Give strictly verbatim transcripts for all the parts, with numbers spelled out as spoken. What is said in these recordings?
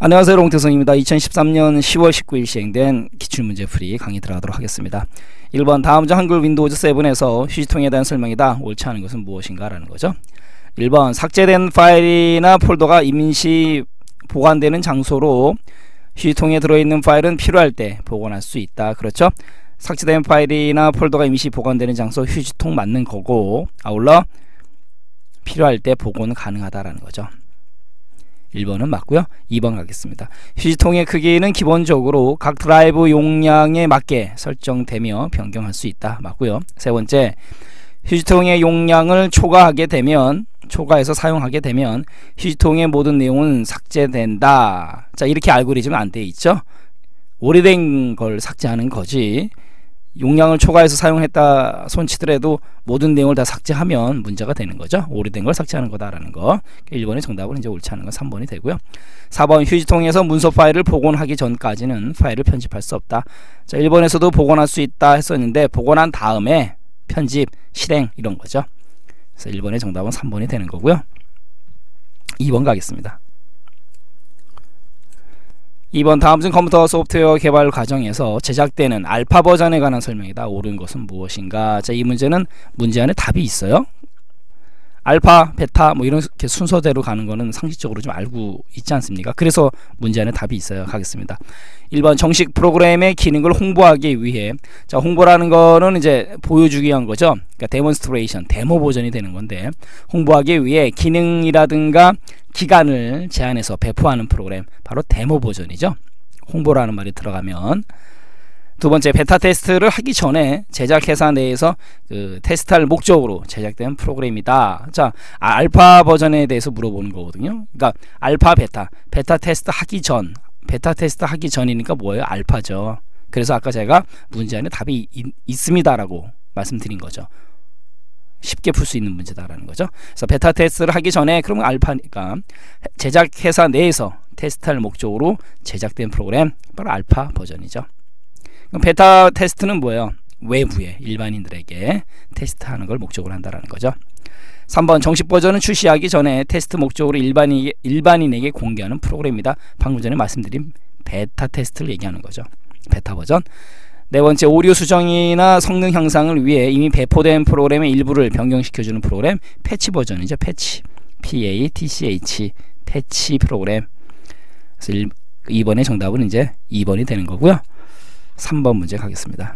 안녕하세요, 롱태성입니다. 이천십삼년 시월 십구일 시행된 기출문제 풀이 강의 들어가도록 하겠습니다. 일 번 다음 중 한글 윈도우즈 세븐에서 휴지통에 대한 설명이다. 옳지 않은 것은 무엇인가 라는 거죠. 일 번 삭제된 파일이나 폴더가 임시 보관되는 장소로 휴지통에 들어있는 파일은 필요할 때 복원할 수 있다. 그렇죠? 삭제된 파일이나 폴더가 임시 보관되는 장소 휴지통 맞는 거고, 아울러 필요할 때 복원은 가능하다라는 거죠. 일 번은 맞고요. 이 번 가겠습니다. 휴지통의 크기는 기본적으로 각 드라이브 용량에 맞게 설정되며 변경할 수 있다. 맞고요. 세 번째, 휴지통의 용량을 초과하게 되면 초과해서 사용하게 되면 휴지통의 모든 내용은 삭제된다. 자, 이렇게 알고리즘은 안 돼 있죠. 오래된 걸 삭제하는 거지, 용량을 초과해서 사용했다 손치더라도 모든 내용을 다 삭제하면 문제가 되는 거죠. 오래된 걸 삭제하는 거다라는 거. 일 번의 정답은 이제 옳지 않은 건 삼 번이 되고요. 사 번 휴지통에서 문서 파일을 복원하기 전까지는 파일을 편집할 수 없다. 자, 일 번에서도 복원할 수 있다 했었는데 복원한 다음에 편집, 실행 이런 거죠. 그래서 일 번의 정답은 삼 번이 되는 거고요. 이 번 가겠습니다. 이 번 다음 중 컴퓨터 소프트웨어 개발 과정에서 제작되는 알파 버전에 관한 설명이다. 옳은 것은 무엇인가? 자, 이 문제는 문제 안에 답이 있어요. 알파, 베타 뭐 이렇게 순서대로 가는 거는 상식적으로 좀 알고 있지 않습니까? 그래서 문제 안에 답이 있어요. 가겠습니다. 일 번 정식 프로그램의 기능을 홍보하기 위해, 자, 홍보라는 거는 이제 보여주기 위한 거죠. 그러니까 데몬스트레이션, 데모 버전이 되는 건데, 홍보하기 위해 기능이라든가 기간을 제한해서 배포하는 프로그램, 바로 데모 버전이죠. 홍보라는 말이 들어가면. 두 번째, 베타 테스트를 하기 전에 제작 회사 내에서 그 테스트할 목적으로 제작된 프로그램이다. 자, 알파 버전에 대해서 물어보는 거거든요. 그러니까 알파, 베타, 베타 테스트 하기 전, 베타 테스트 하기 전이니까 뭐예요? 알파죠. 그래서 아까 제가 문제 안에 답이 있, 있습니다라고 말씀드린 거죠. 쉽게 풀 수 있는 문제다라는 거죠. 그래서 베타 테스트를 하기 전에, 그러면 알파니까 제작 회사 내에서 테스트할 목적으로 제작된 프로그램, 바로 알파 버전이죠. 그럼 베타 테스트는 뭐예요? 외부에 일반인들에게 테스트하는 걸 목적으로 한다라는 거죠. 삼 번 정식 버전은 출시하기 전에 테스트 목적으로 일반인, 일반인에게 공개하는 프로그램이다. 방금 전에 말씀드린 베타 테스트를 얘기하는 거죠. 베타 버전. 네 번째, 오류 수정이나 성능 향상을 위해 이미 배포된 프로그램의 일부를 변경시켜주는 프로그램, 패치 버전이죠. 패치, 피 에이 티 씨 에이치, 패치 프로그램. 그래서 이 번의 정답은 이제 이 번이 되는 거고요. 삼 번 문제 가겠습니다.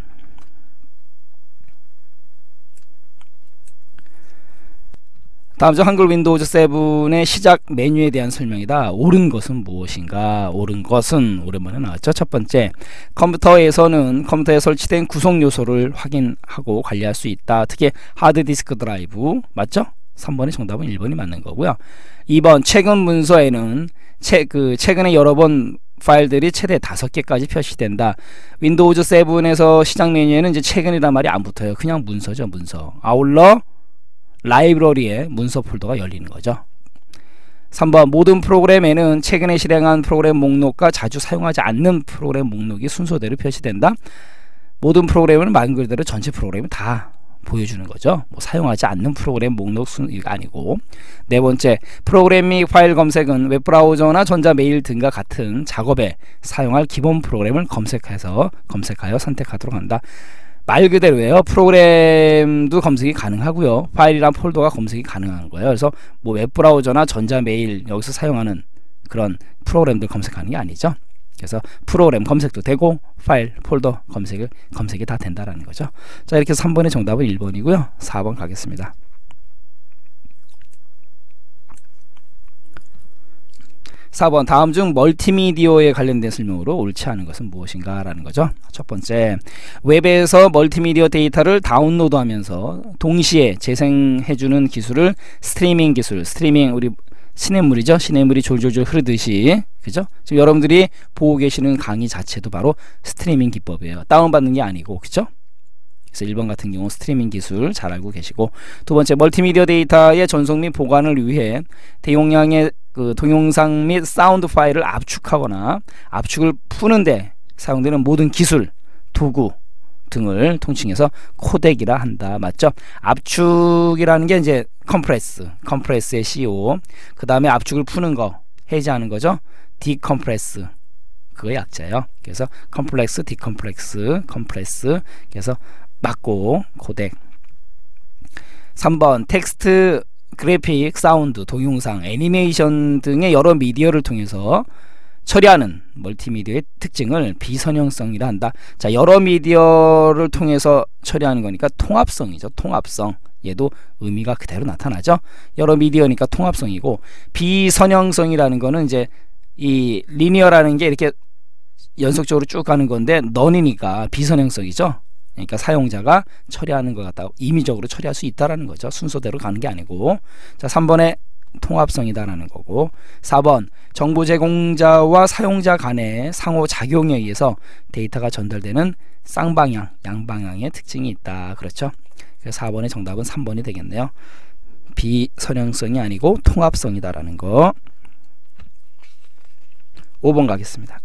다음 중 한글 윈도우즈 세븐의 시작 메뉴에 대한 설명이다. 옳은 것은 무엇인가? 옳은 것은 오랜만에 나왔죠. 첫 번째, 컴퓨터에서는 컴퓨터에 설치된 구성 요소를 확인하고 관리할 수 있다. 특히 하드디스크 드라이브, 맞죠? 삼 번의 정답은 일 번이 맞는 거고요. 이 번, 최근 문서에는 채, 그 최근에 여러 번 파일들이 최대 다섯 개까지 표시된다. 윈도우즈 세븐에서 시작 메뉴에는 이제 최근이란 말이 안 붙어요. 그냥 문서죠, 문서. 아울러 라이브러리에 문서 폴더가 열리는 거죠. 삼 번, 모든 프로그램에는 최근에 실행한 프로그램 목록과 자주 사용하지 않는 프로그램 목록이 순서대로 표시된다. 모든 프로그램은 말 그대로 전체 프로그램을 다 보여주는 거죠. 뭐 사용하지 않는 프로그램 목록 순위가 아니고. 네 번째, 프로그램 및 파일 검색은 웹브라우저나 전자메일 등과 같은 작업에 사용할 기본 프로그램을 검색해서 검색하여 선택하도록 한다. 말 그대로예요. 프로그램도 검색이 가능하고요, 파일이랑 폴더가 검색이 가능한 거예요. 그래서 뭐 웹브라우저나 전자메일 여기서 사용하는 그런 프로그램들 검색하는 게 아니죠. 그래서 프로그램 검색도 되고 파일, 폴더 검색을, 검색이 다 된다라는 거죠. 자, 이렇게 해서 삼 번의 정답은 일 번이고요. 사 번 가겠습니다. 사 번, 다음 중 멀티미디어에 관련된 설명으로 옳지 않은 것은 무엇인가 라는 거죠. 첫 번째, 웹에서 멀티미디어 데이터를 다운로드하면서 동시에 재생해주는 기술을 스트리밍 기술, 스트리밍, 우리 시냇물이죠. 시냇물이 졸졸졸 흐르듯이, 그죠? 지금 여러분들이 보고 계시는 강의 자체도 바로 스트리밍 기법이에요. 다운받는 게 아니고, 그죠? 그래서 일 번 같은 경우 스트리밍 기술 잘 알고 계시고, 두 번째, 멀티미디어 데이터의 전송 및 보관을 위해 대용량의 그 동영상 및 사운드 파일을 압축하거나 압축을 푸는데 사용되는 모든 기술, 도구 등을 통칭해서 코덱이라 한다. 맞죠? 압축이라는 게 이제 컴프레스, 컴프레스의 씨오, 그 다음에 압축을 푸는 거, 해제하는 거죠. 디컴프레스 그거 약자예요. 그래서 컴플렉스, 디컴플렉스, 컴프레스. 그래서 맞고 코덱. 삼 번 텍스트, 그래픽, 사운드, 동영상, 애니메이션 등의 여러 미디어를 통해서 처리하는 멀티미디어의 특징을 비선형성이라 한다. 자, 여러 미디어를 통해서 처리하는 거니까 통합성이죠. 통합성. 얘도 의미가 그대로 나타나죠. 여러 미디어니까 통합성이고, 비선형성이라는 거는 이제 이 리니어라는 게 이렇게 연속적으로 쭉 가는 건데 넌이니까 비선형성이죠. 그러니까 사용자가 처리하는 것 같다. 임의적으로 처리할 수 있다라는 거죠. 순서대로 가는 게 아니고. 자, 삼 번에 통합성이다라는 거고, 사 번 정보 제공자와 사용자 간의 상호작용에 의해서 데이터가 전달되는 쌍방향, 양방향의 특징이 있다. 그렇죠? 그래서 사 번의 정답은 삼 번이 되겠네요. 비선형성이 아니고 통합성이다라는 거. 오 번 가겠습니다.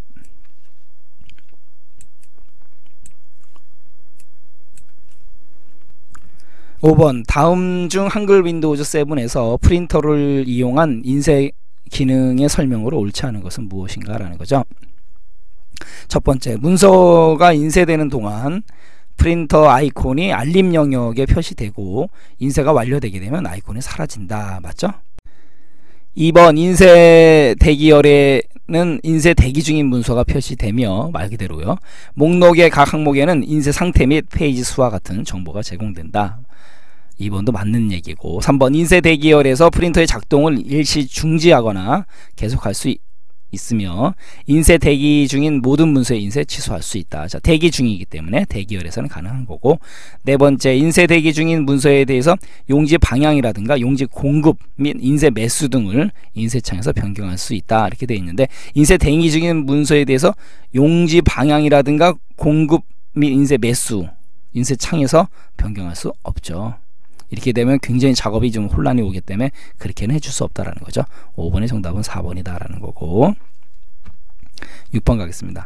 오 번 다음 중 한글 윈도우즈 세븐에서 프린터를 이용한 인쇄 기능의 설명으로 옳지 않은 것은 무엇인가 라는 거죠. 첫 번째, 문서가 인쇄되는 동안 프린터 아이콘이 알림 영역에 표시되고 인쇄가 완료되게 되면 아이콘이 사라진다. 맞죠? 이 번 인쇄 대기열에는 인쇄 대기 중인 문서가 표시되며 말 그대로요. 목록의 각 항목에는 인쇄 상태 및 페이지 수와 같은 정보가 제공된다. 이 번도 맞는 얘기고, 삼 번 인쇄 대기열에서 프린터의 작동을 일시 중지하거나 계속할 수 있, 있으며 인쇄 대기 중인 모든 문서의 인쇄 취소할 수 있다. 자, 대기 중이기 때문에 대기열에서는 가능한 거고, 네 번째 인쇄 대기 중인 문서에 대해서 용지 방향이라든가 용지 공급 및 인쇄 매수 등을 인쇄창에서 변경할 수 있다. 이렇게 되어 있는데, 인쇄 대기 중인 문서에 대해서 용지 방향이라든가 공급 및 인쇄 매수 인쇄창에서 변경할 수 없죠. 이렇게 되면 굉장히 작업이 좀 혼란이 오기 때문에 그렇게는 해줄 수 없다라는 거죠. 오 번의 정답은 사 번이다 라는 거고, 육 번 가겠습니다.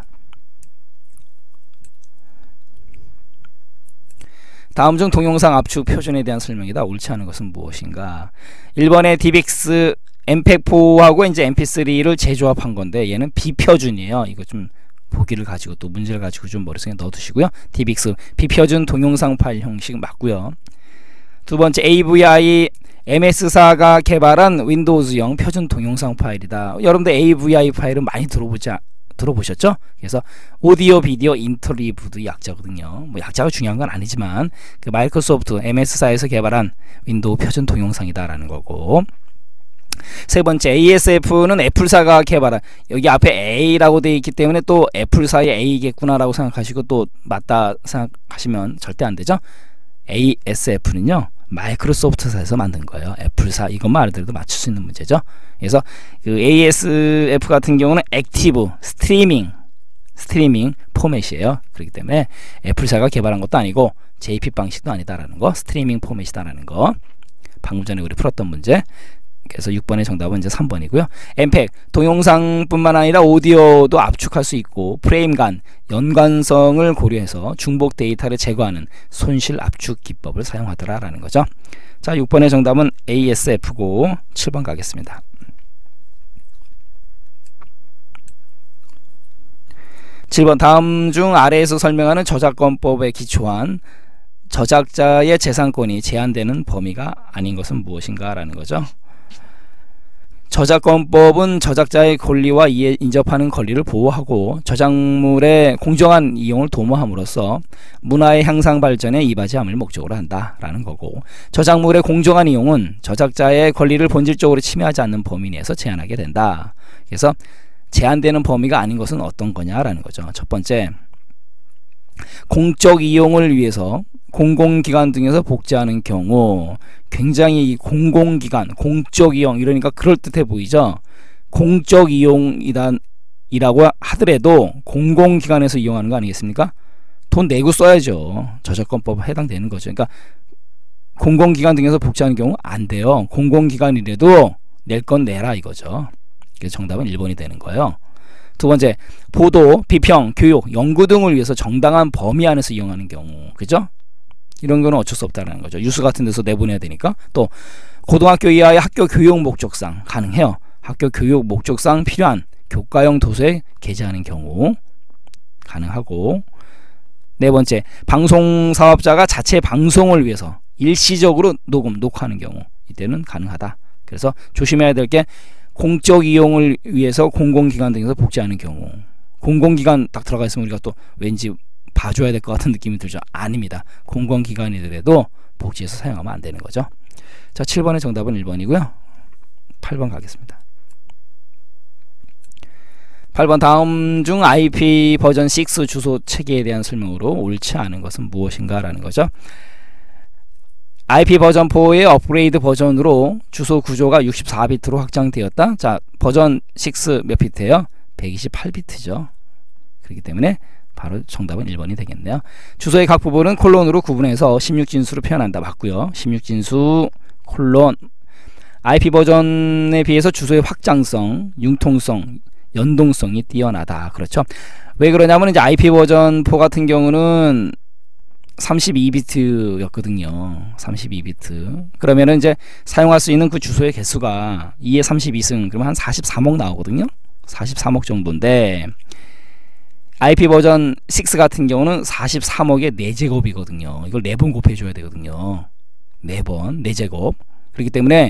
다음 중 동영상 압축 표준에 대한 설명이다. 옳지 않은 것은 무엇인가? 일 번에 디비엑스 엠팩포하고 이제 엠피쓰리를 재조합한 건데 얘는 비표준이에요. 이거 좀 보기를 가지고 또 문제를 가지고 좀 머릿속에 넣어두시고요. 디비엑스 비표준 동영상 파일 형식 맞고요. 두 번째, 에이브이아이 엠에스사가 개발한 윈도우즈형 표준 동영상 파일이다. 여러분들 에이브이아이 파일은 많이 들어보지, 들어보셨죠? 그래서 오디오 비디오 인터리브드 약자거든요. 뭐 약자가 중요한 건 아니지만 그 마이크로소프트 엠에스사에서 개발한 윈도우 표준 동영상이다라는 거고, 세 번째, 에이에스에프는 애플사가 개발한, 여기 앞에 A라고 되어 있기 때문에 또 애플사의 A겠구나라고 생각하시고 또 맞다 생각하시면 절대 안 되죠. 에이에스에프는요 마이크로소프트사에서 만든 거예요. 애플사 이것만 알아들어도 맞출 수 있는 문제죠. 그래서 그 에이에스에프 같은 경우는 액티브 스트리밍 스트리밍 포맷이에요. 그렇기 때문에 애플사가 개발한 것도 아니고 제이피 방식도 아니다라는 거, 스트리밍 포맷이다라는 거. 방금 전에 우리 풀었던 문제. 그래서 육 번의 정답은 이제 삼 번이고요. 엠팩 동영상뿐만 아니라 오디오도 압축할 수 있고 프레임 간 연관성을 고려해서 중복 데이터를 제거하는 손실 압축 기법을 사용하더라라는 거죠. 자, 육 번의 정답은 에이에스에프고 칠 번 가겠습니다. 칠 번 다음 중 아래에서 설명하는 저작권법에 기초한 저작자의 재산권이 제한되는 범위가 아닌 것은 무엇인가 라는 거죠. 저작권법은 저작자의 권리와 이에 인접하는 권리를 보호하고 저작물의 공정한 이용을 도모함으로써 문화의 향상 발전에 이바지함을 목적으로 한다라는 거고, 저작물의 공정한 이용은 저작자의 권리를 본질적으로 침해하지 않는 범위 내에서 제한하게 된다. 그래서 제한되는 범위가 아닌 것은 어떤 거냐라는 거죠. 첫 번째, 공적 이용을 위해서 공공기관 등에서 복제하는 경우, 굉장히 공공기관, 공적 이용 이러니까 그럴듯해 보이죠. 공적 이용이다 이라고 하더라도 공공기관에서 이용하는 거 아니겠습니까? 돈 내고 써야죠. 저작권법 해당되는 거죠. 그러니까 공공기관 등에서 복제하는 경우 안 돼요. 공공기관이라도 낼 건 내라 이거죠. 그래서 정답은 일 번이 되는 거예요. 두 번째, 보도, 비평, 교육, 연구 등을 위해서 정당한 범위 안에서 이용하는 경우, 그죠? 이런 거는 어쩔 수 없다는 거죠. 유수 같은 데서 내보내야 되니까. 또 고등학교 이하의 학교 교육 목적상 가능해요. 학교 교육 목적상 필요한 교과형 도서에 게재하는 경우 가능하고, 네 번째, 방송 사업자가 자체 방송을 위해서 일시적으로 녹음, 녹화하는 경우 이때는 가능하다. 그래서 조심해야 될 게 공적 이용을 위해서 공공기관 등에서 복제하는 경우, 공공기관 딱 들어가 있으면 우리가 또 왠지 봐줘야 될 것 같은 느낌이 들죠. 아닙니다. 공공기관이더라도 복제해서 사용하면 안 되는 거죠. 자, 칠 번의 정답은 일 번이고요. 팔 번 가겠습니다. 팔 번, 다음 중 아이피 버전 육 주소 체계에 대한 설명으로 옳지 않은 것은 무엇인가 라는 거죠. 아이피 버전 사의 업그레이드 버전으로 주소 구조가 육십사 비트로 확장되었다. 자, 버전 육 몇 비트예요? 백이십팔 비트죠. 그렇기 때문에 바로 정답은 일 번이 되겠네요. 주소의 각 부분은 콜론으로 구분해서 십육 진수로 표현한다. 맞고요. 십육 진수 콜론. 아이피 버전에 비해서 주소의 확장성, 융통성, 연동성이 뛰어나다. 그렇죠. 왜 그러냐면 이제 아이피 버전 사 같은 경우는 삼십이 비트였거든요. 삼십이 비트. 그러면은 이제 사용할 수 있는 그 주소의 개수가 이의 삼십이 승, 그러면 한 사십삼억 나오거든요. 사십삼억 정도인데, 아이피 버전 육 같은 경우는 사십삼억의 네 제곱이거든요. 이걸 네 번 곱해줘야 되거든요. 네 번, 네 제곱. 그렇기 때문에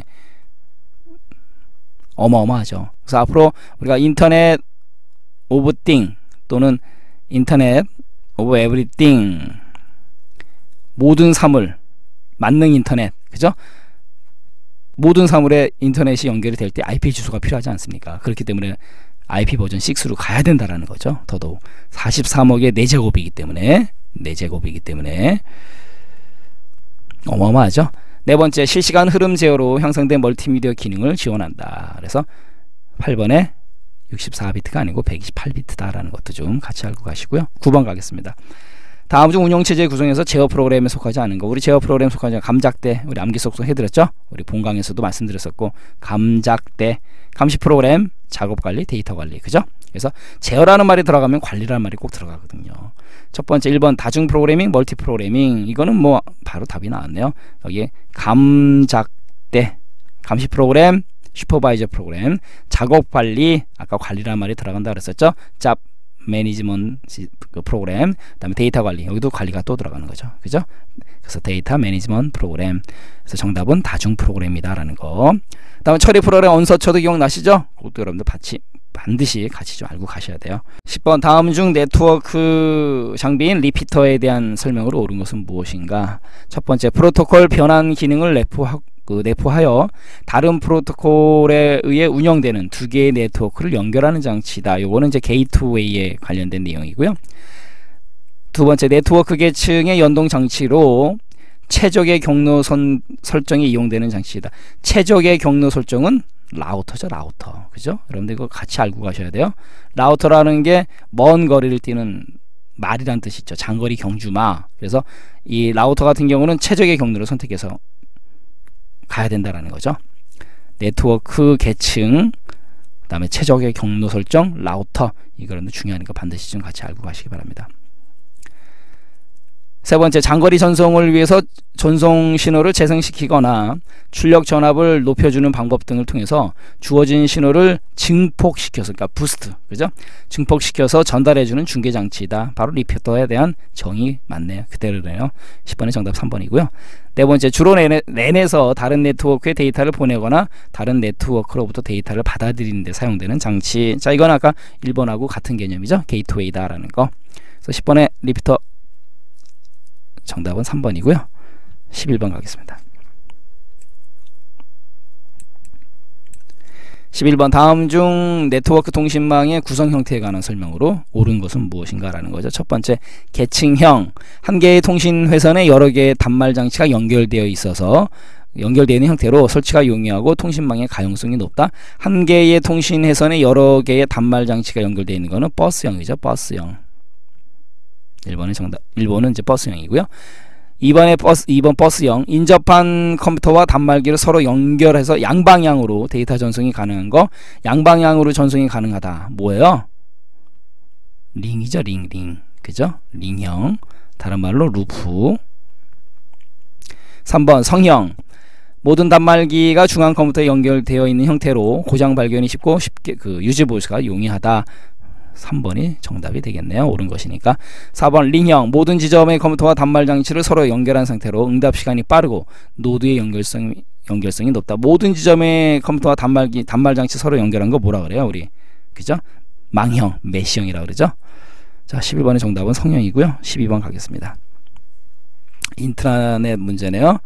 어마어마하죠. 그래서 앞으로 우리가 인터넷 오브 띵 또는 인터넷 오브 에브리띵, 모든 사물, 만능 인터넷, 그죠? 모든 사물에 인터넷이 연결이 될 때 아이피 주소가 필요하지 않습니까? 그렇기 때문에 아이피 버전 육으로 가야 된다라는 거죠. 더더욱 사십삼억의 네 제곱이기 때문에, 네 제곱이기 때문에 어마어마하죠. 네 번째, 실시간 흐름 제어로 형성된 멀티미디어 기능을 지원한다. 그래서 팔 번에 육십사 비트가 아니고 백이십팔 비트다라는 것도 좀 같이 알고 가시고요. 구 번 가겠습니다. 다음 중 운영체제 구성에서 제어 프로그램에 속하지 않은 거. 우리 제어 프로그램 속하지 않은 감작대, 우리 암기 속성 해드렸죠. 우리 본강에서도 말씀드렸었고, 감작대, 감시 프로그램, 작업관리, 데이터관리, 그죠? 그래서 제어라는 말이 들어가면 관리라는 말이 꼭 들어가거든요. 첫 번째 일 번 다중 프로그래밍, 멀티 프로그래밍, 이거는 뭐 바로 답이 나왔네요. 여기에 감작대, 감시 프로그램, 슈퍼바이저 프로그램, 작업관리, 아까 관리라는 말이 들어간다 그랬었죠. 짭 매니지먼트 프로그램, 그 다음에 데이터 관리, 여기도 관리가 또 들어가는 거죠. 그죠? 그래서 데이터 매니지먼트 프로그램. 그래서 정답은 다중 프로그램이다 라는 거. 그 다음에 처리 프로그램 언서처도 기억나시죠? 그것도 여러분들 같이 반드시 같이 좀 알고 가셔야 돼요. 십 번, 다음 중 네트워크 장비인 리피터에 대한 설명으로 옳은 것은 무엇인가? 첫 번째, 프로토콜 변환 기능을 내포하고 그 내포하여 다른 프로토콜에 의해 운영되는 두 개의 네트워크를 연결하는 장치다. 요거는 이제 게이트웨이에 관련된 내용이고요. 두 번째, 네트워크 계층의 연동 장치로 최적의 경로선 설정이 이용되는 장치이다. 최적의 경로 설정은 라우터죠, 라우터. 그죠? 여러분들 이거 같이 알고 가셔야 돼요. 라우터라는 게 먼 거리를 뛰는 말이란 뜻이죠. 장거리 경주마. 그래서 이 라우터 같은 경우는 최적의 경로를 선택해서 가야 된다라는 거죠. 네트워크 계층, 그 다음에 최적의 경로 설정, 라우터, 이거는 중요하니까 반드시 좀 같이 알고 가시기 바랍니다. 세 번째, 장거리 전송을 위해서 전송 신호를 재생시키거나 출력 전압을 높여주는 방법 등을 통해서 주어진 신호를 증폭시켜서, 그러니까 부스트, 그죠? 증폭시켜서 전달해주는 중계 장치이다. 바로 리피터에 대한 정의 맞네요. 그대로네요. 십 번의 정답 삼 번이고요. 네 번째, 주로 랜에서 다른 네트워크에 데이터를 보내거나 다른 네트워크로부터 데이터를 받아들이는 데 사용되는 장치. 자, 이건 아까 일 번하고 같은 개념이죠. 게이트웨이다라는 거. 그래서 십 번의 리피터 정답은 삼 번이고요. 십일 번 가겠습니다. 십일 번, 다음 중 네트워크 통신망의 구성 형태에 관한 설명으로 옳은 것은 무엇인가 라는 거죠. 첫 번째, 계층형. 한 개의 통신 회선에 여러 개의 단말 장치가 연결되어 있어서 연결되어 있는 형태로 설치가 용이하고 통신망의 가용성이 높다. 한 개의 통신 회선에 여러 개의 단말 장치가 연결되어 있는 것은 버스형이죠. 버스형. 일 번의 정답, 일 번은 이제 버스형이고요. 이 번에 버스, 이 번 버스형. 인접한 컴퓨터와 단말기를 서로 연결해서 양방향으로 데이터 전송이 가능한 거. 양방향으로 전송이 가능하다. 뭐예요? 링이죠, 링, 링. 그죠? 링형. 다른 말로 루프. 삼 번 성형. 모든 단말기가 중앙 컴퓨터에 연결되어 있는 형태로 고장 발견이 쉽고 쉽게 그 유지 보수가 용이하다. 삼 번이 정답이 되겠네요. 옳은 것이니까. 사 번 링형 모든 지점의 컴퓨터와 단말 장치를 서로 연결한 상태로 응답 시간이 빠르고 노드의 연결성이 연결성이 높다. 모든 지점의 컴퓨터와 단말기 단말 장치 서로 연결한 거 뭐라 그래요, 우리? 그죠? 망형, 메시형이라 그러죠. 자, 십일 번의 정답은 성형이고요. 십이 번 가겠습니다. 인트라넷 문제네요.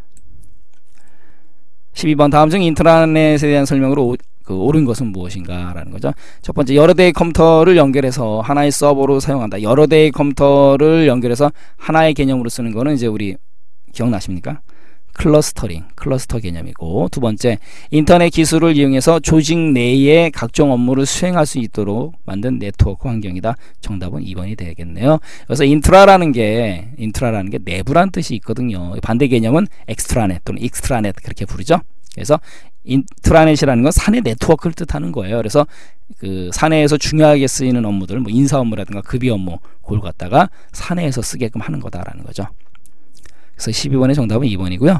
십이 번 다음 중 인트라넷에 대한 설명으로 오, 그 옳은 것은 무엇인가 라는 거죠. 첫 번째, 여러 대의 컴퓨터를 연결해서 하나의 서버로 사용한다. 여러 대의 컴퓨터를 연결해서 하나의 개념으로 쓰는 거는 이제 우리 기억나십니까? 클러스터링, 클러스터 개념이고, 두 번째, 인터넷 기술을 이용해서 조직 내의 각종 업무를 수행할 수 있도록 만든 네트워크 환경이다. 정답은 이 번이 되겠네요. 그래서 인트라라는 게 인트라라는 게 내부란 뜻이 있거든요. 반대 개념은 엑스트라넷 또는 익스트라넷 그렇게 부르죠. 그래서 인트라넷이라는 건 사내 네트워크를 뜻하는 거예요. 그래서 그 사내에서 중요하게 쓰이는 업무들, 뭐 인사 업무라든가 급여 업무, 그걸 갖다가 사내에서 쓰게끔 하는 거다라는 거죠. 그래서 십이 번의 정답은 이 번이고요.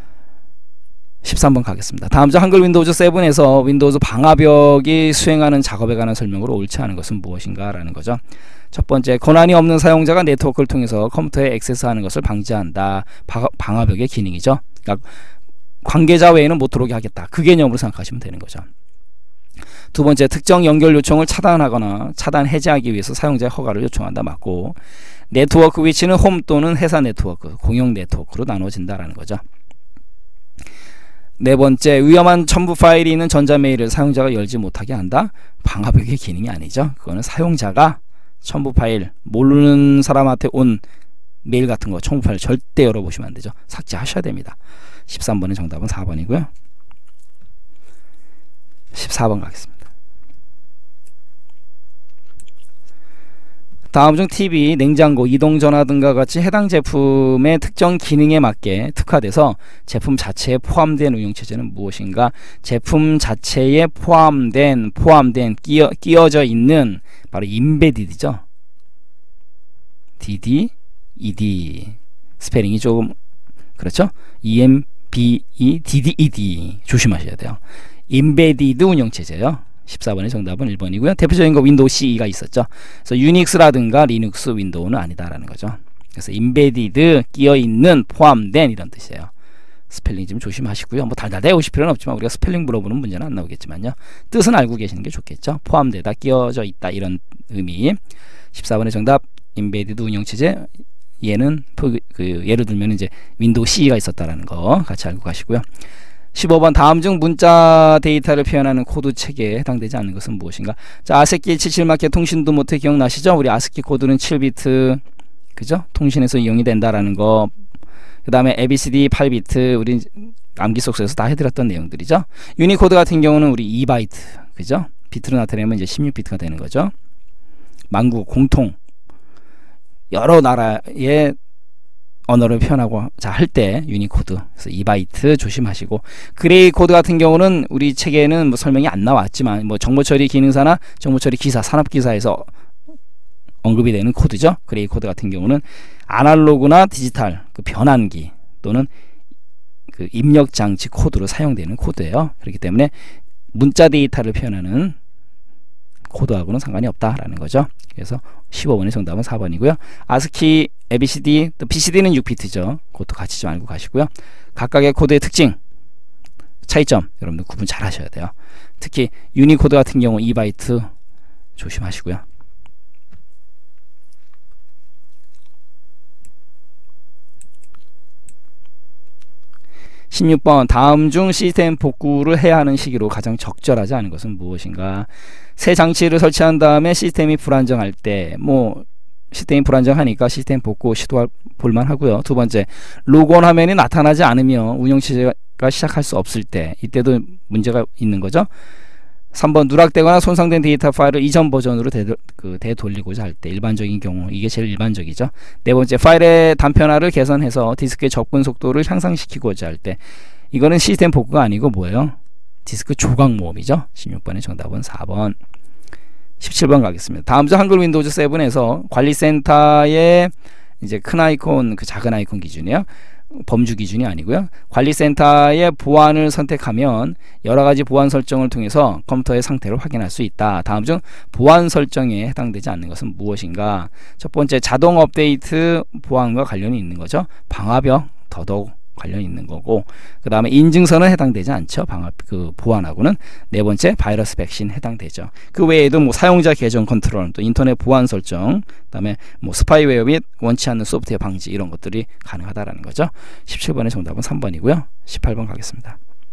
십삼 번 가겠습니다. 다음 중 한글 윈도우즈 칠에서 윈도우즈 방화벽이 수행하는 작업에 관한 설명으로 옳지 않은 것은 무엇인가 라는 거죠. 첫 번째, 권한이 없는 사용자가 네트워크를 통해서 컴퓨터에 액세스하는 것을 방지한다. 방화벽의 기능이죠. 그러니까 관계자 외에는 못 들어오게 하겠다. 그 개념으로 생각하시면 되는 거죠. 두 번째, 특정 연결 요청을 차단하거나 차단 해제하기 위해서 사용자의 허가를 요청한다. 맞고, 네트워크 위치는 홈 또는 회사 네트워크, 공용 네트워크로 나눠진다라는 거죠. 네 번째, 위험한 첨부 파일이 있는 전자메일을 사용자가 열지 못하게 한다. 방화벽의 기능이 아니죠. 그거는 사용자가 첨부 파일, 모르는 사람한테 온 메일 같은 거 첨부 파일 절대 열어보시면 안 되죠. 삭제하셔야 됩니다. 십삼 번의 정답은 사 번이고요. 십사 번 가겠습니다. 다음 중 티비, 냉장고, 이동전화 등과 같이 해당 제품의 특정 기능에 맞게 특화돼서 제품 자체에 포함된 운영체제는 무엇인가? 제품 자체에 포함된 포함된 끼어, 끼어져 있는 바로 임베디드죠. 디디, 이디 스페링이 조금 그렇죠? 이엠비이, 디디이디 조심하셔야 돼요. 임베디드 운영체제요. 십사 번의 정답은 일 번이고요. 대표적인 거 윈도우 씨이가 있었죠. 그래서 유닉스라든가 리눅스, 윈도우는 아니다라는 거죠. 그래서 임베디드, 끼어있는, 포함된 이런 뜻이에요. 스펠링 좀 조심하시고요. 뭐 달달 외우실 필요는 없지만 우리가 스펠링 물어보는 문제는 안 나오겠지만요. 뜻은 알고 계시는 게 좋겠죠. 포함되다, 끼어져 있다 이런 의미. 십사 번의 정답 임베디드 운영체제. 얘는 그, 그 예를 들면 이제 윈도우 씨이가 있었다라는 거 같이 알고 가시고요. 십오 번 다음 중 문자 데이터를 표현하는 코드 체계에 해당되지 않는 것은 무엇인가? 자, 아스키 칠십칠 마켓 통신도 모트 기억나시죠? 우리 아스키 코드는 칠 비트 그죠? 통신에서 이용이 된다라는 거. 그 다음에 에이비씨디 팔 비트 우리 암기 속성에서 다 해드렸던 내용들이죠. 유니코드 같은 경우는 우리 이 바이트 그죠? 비트로 나타내면 이제 십육 비트가 되는 거죠. 만국 공통 여러 나라의 언어를 표현하고 자 할 때 유니코드 그래서 이 바이트 조심하시고, 그레이 코드 같은 경우는 우리 책에는 뭐 설명이 안 나왔지만 뭐 정보처리 기능사나 정보처리 기사, 산업기사에서 언급이 되는 코드죠. 그레이 코드 같은 경우는 아날로그나 디지털 그 변환기 또는 그 입력 장치 코드로 사용되는 코드예요. 그렇기 때문에 문자 데이터를 표현하는 코드하고는 상관이 없다라는 거죠. 그래서 십오 번의 정답은 사 번이고요. 아스키, 에이비씨디, 또 비씨디는 육 비트죠. 그것도 같이 좀 알고 가시고요. 각각의 코드의 특징, 차이점 여러분들 구분 잘 하셔야 돼요. 특히 유니코드 같은 경우 이 바이트 조심하시고요. 십육 번 다음 중 시스템 복구를 해야 하는 시기로 가장 적절하지 않은 것은 무엇인가? 새 장치를 설치한 다음에 시스템이 불안정할 때, 뭐 시스템이 불안정하니까 시스템 복구 시도할 볼만 하고요. 두 번째, 로그온 화면이 나타나지 않으며 운영체제가 시작할 수 없을 때, 이때도 문제가 있는 거죠. 삼 번 누락되거나 손상된 데이터 파일을 이전 버전으로 되, 그, 되돌리고자 할 때, 일반적인 경우 이게 제일 일반적이죠. 네 번째, 파일의 단편화를 개선해서 디스크의 접근 속도를 향상시키고자 할 때, 이거는 시스템 복구가 아니고 뭐예요? 디스크 조각 모음이죠. 십육 번의 정답은 사 번. 십칠 번 가겠습니다. 다음 주 한글 윈도우즈 칠에서 관리센터의 이제 큰 아이콘, 그 작은 아이콘 기준이에요. 범주 기준이 아니고요. 관리센터의 보안을 선택하면 여러 가지 보안 설정을 통해서 컴퓨터의 상태를 확인할 수 있다. 다음 중 보안 설정에 해당되지 않는 것은 무엇인가? 첫 번째, 자동 업데이트 보안과 관련이 있는 거죠. 방화벽 더더욱 관련이 있는 거고, 그 다음에 인증서는 해당되지 않죠. 방화 그 보안하고는. 네 번째, 바이러스 백신 해당되죠. 그 외에도 뭐 사용자 계정 컨트롤, 또 인터넷 보안 설정, 그 다음에 뭐 스파이웨어 및 원치 않는 소프트웨어 방지, 이런 것들이 가능하다라는 거죠. 십칠 번의 정답은 삼 번이고요. 십팔 번 가겠습니다.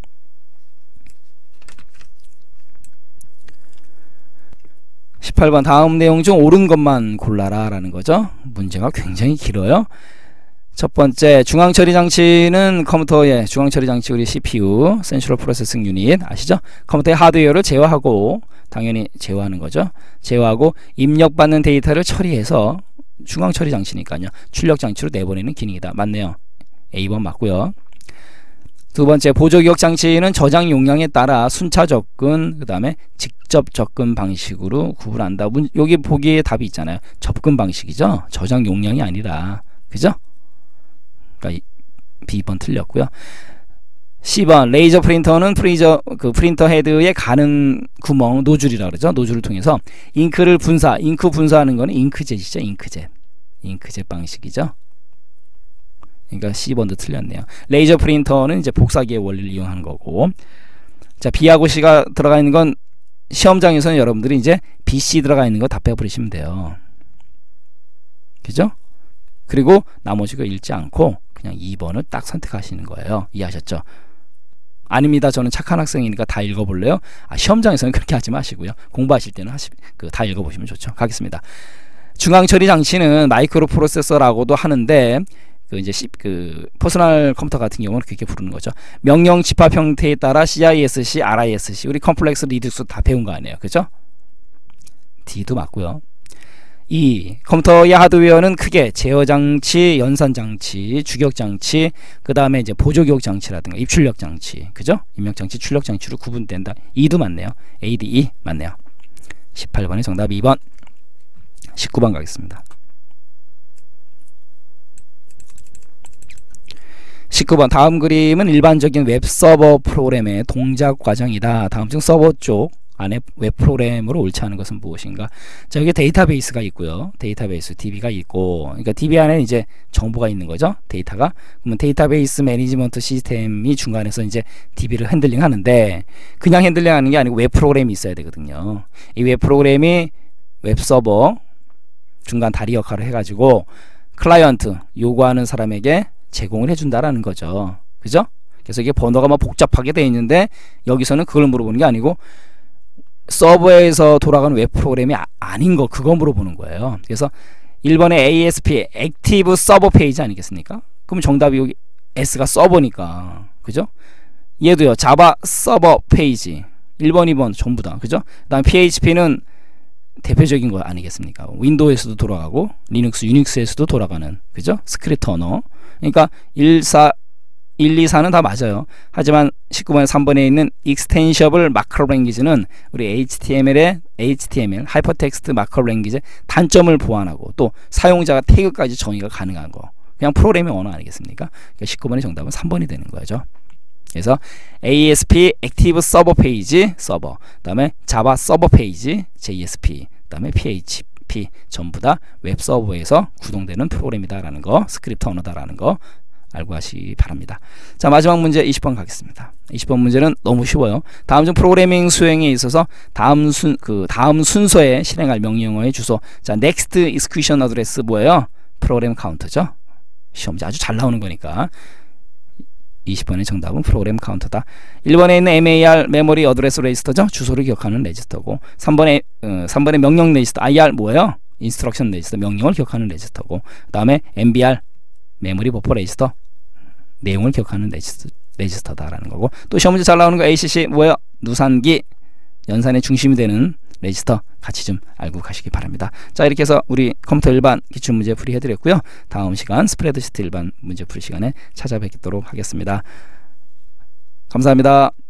십팔 번, 다음 내용 중 옳은 것만 골라라 라는 거죠. 문제가 굉장히 길어요. 첫 번째, 중앙 처리 장치는 컴퓨터의 중앙 처리 장치, 우리 씨피유, 센트럴 프로세싱 유닛 아시죠? 컴퓨터의 하드웨어를 제어하고, 당연히 제어하는 거죠. 제어하고 입력받는 데이터를 처리해서, 중앙 처리 장치니까요, 출력 장치로 내보내는 기능이다. 맞네요. 에이 번 맞고요. 두 번째, 보조 기억 장치는 저장 용량에 따라 순차 접근, 그 다음에 직접 접근 방식으로 구분한다. 여기 보기에 답이 있잖아요. 접근 방식이죠. 저장 용량이 아니라, 그죠? 그러니까 비 번 틀렸고요. 씨 번, 레이저 프린터는 프리저, 그 프린터 헤드에 가는 구멍, 노즐이라 그러죠. 노즐을 통해서 잉크를 분사, 잉크 분사하는 거는 잉크젯이죠. 잉크젯. 잉크젯 방식이죠. 그러니까 씨 번도 틀렸네요. 레이저 프린터는 이제 복사기의 원리를 이용하는 거고. 자, B하고 C가 들어가 있는 건 시험장에서는 여러분들이 이제 비, 씨 들어가 있는 거 다 빼버리시면 돼요. 그죠? 그리고 나머지 거 읽지 않고 그냥 이 번을 딱 선택하시는 거예요. 이해하셨죠? 아닙니다. 저는 착한 학생이니까 다 읽어볼래요? 아, 시험장에서는 그렇게 하지 마시고요. 공부하실 때는 하시, 그, 다 읽어보시면 좋죠. 가겠습니다. 중앙 처리 장치는 마이크로 프로세서라고도 하는데, 그 이제 시, 그 퍼스널 컴퓨터 같은 경우는 그렇게 부르는 거죠. 명령 집합 형태에 따라 씨아이에스씨, 알아이에스씨, 우리 컴플렉스 리듀스 다 배운 거 아니에요. 그죠? D도 맞고요. 이 컴퓨터의 하드웨어는 크게 제어장치, 연산장치, 주격장치, 그 다음에 이제 보조기억장치라든가 입출력장치, 그죠? 입력장치, 출력장치로 구분된다. E도 맞네요. 에이 디 이 맞네요. 십팔 번의 정답 이 번. 십구 번 가겠습니다. 십구 번, 다음 그림은 일반적인 웹서버 프로그램의 동작 과정이다. 다음 중 서버 쪽 안에 웹 프로그램으로 옳지 않은 것은 무엇인가? 자, 여기 데이터베이스가 있고요. 데이터베이스 디비가 있고, 그러니까 디비 안에 이제 정보가 있는 거죠. 데이터가. 그러면 데이터베이스 매니지먼트 시스템이 중간에서 이제 디비를 핸들링 하는데, 그냥 핸들링 하는 게 아니고 웹 프로그램이 있어야 되거든요. 이 웹 프로그램이 웹 서버 중간 다리 역할을 해가지고 클라이언트, 요구하는 사람에게 제공을 해준다라는 거죠. 그죠? 그래서 이게 번호가 막 복잡하게 돼 있는데, 여기서는 그걸 물어보는 게 아니고 서버에서 돌아가는 웹 프로그램이 아, 아닌 거, 그거 물어보는 거예요. 그래서 일 번에 에이에스피, 액티브 서버 페이지 아니겠습니까? 그럼 정답이 여기 S가 서버니까, 그죠? 얘도요, 자바 서버 페이지. 일 번, 이 번 전부 다, 그죠? 그 다음 피에이치피는 대표적인 거 아니겠습니까? 윈도우에서도 돌아가고 리눅스, 유닉스에서도 돌아가는, 그죠? 스크립트 언어. 그러니까 일, 사, 일, 이, 사는 다 맞아요. 하지만 십구 번에 삼 번에 있는 익스텐셔블 마크업 랭귀지는 우리 에이치티엠엘의 에이치티엠엘 하이퍼텍스트 마크업 랭귀지의 단점을 보완하고 또 사용자가 태그까지 정의가 가능한 거. 그냥 프로그래밍 언어 아니겠습니까? 그러니까 십구 번의 정답은 삼 번이 되는 거죠. 그래서 에이에스피 액티브 서버 페이지 서버, 그다음에 자바 서버 페이지 제이에스피, 그다음에 피에이치피 전부 다 웹 서버에서 구동되는 프로그램이다라는 거, 스크립트 언어다라는 거 알고 하시기 바랍니다. 자, 마지막 문제 이십 번 가겠습니다. 이십 번 문제는 너무 쉬워요. 다음 중 프로그래밍 수행에 있어서 다음 순 그 다음 순서에 실행할 명령어의 주소. 자, next execution address 뭐예요? 프로그램 카운터죠. 시험 문제 아주 잘 나오는 거니까. 이십 번의 정답은 프로그램 카운터다. 일 번에 있는 엠에이알 메모리 어드레스 레지스터죠. 주소를 기억하는 레지스터고, 삼 번에 어, 삼 번에 명령 레지스터 아이알 뭐예요? 인스트럭션 레지스터, 명령을 기억하는 레지스터고, 그다음에 엠비알 메모리 버퍼 레지스터, 내용을 기억하는 레지스터, 레지스터다라는 거고, 또 시험 문제 잘 나오는 거 에이씨씨 뭐예요? 누산기, 연산의 중심이 되는 레지스터 같이 좀 알고 가시기 바랍니다. 자, 이렇게 해서 우리 컴퓨터 일반 기출문제 풀이 해드렸고요. 다음 시간 스프레드시트 일반 문제 풀이 시간에 찾아뵙도록 하겠습니다. 감사합니다.